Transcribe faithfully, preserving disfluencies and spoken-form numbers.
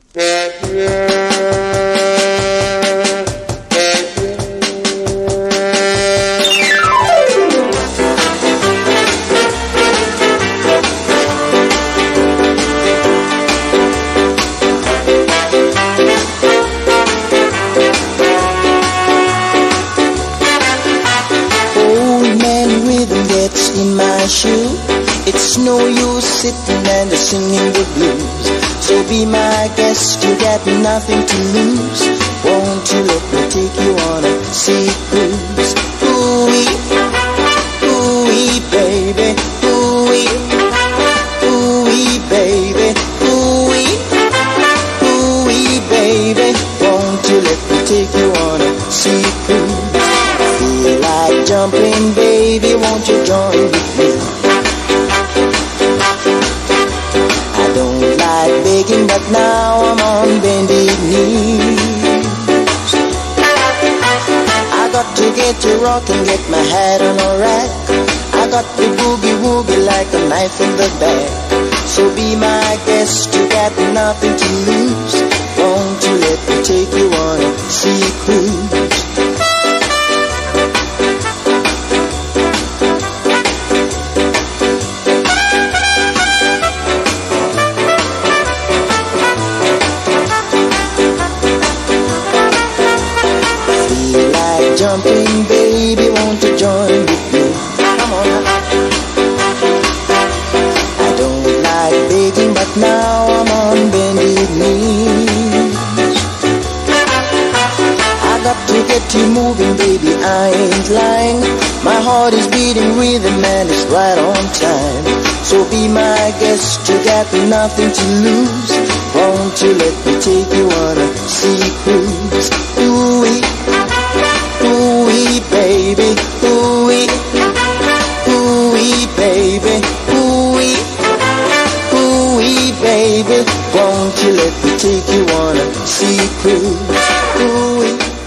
In my shoe, it's no use sitting and singing the blues. So be my guest, you got nothing to lose. Won't you let me take you on a sea cruise? Ooh-wee, ooh-wee, baby, ooh-wee, ooh-wee, baby, ooh-wee, ooh-wee, baby. Won't you let me take you on a sea cruise? Feel like jumping, baby, won't you join with me? I don't like begging, but now I'm on bended knees. I got to get to rock and get my head on a rack. I got to boogie woogie like a knife in the back. So be my guest, you got nothing to lose. Won't you let me take you on a sea cruise? Jumping, baby, won't you join with me? Come on now. I don't like begging, but now I'm on bended knees. I got to get you moving, baby, I ain't lying. My heart is beating rhythm and it's right on time. So be my guest, you got nothing to lose. Won't you let me take you on a sea cruise? Ooh-wee, ooh-wee, baby, ooh-wee, ooh-wee, baby, ooh-wee, ooh-wee, baby. Won't you let me take you on a sea cruise? Ooh-wee.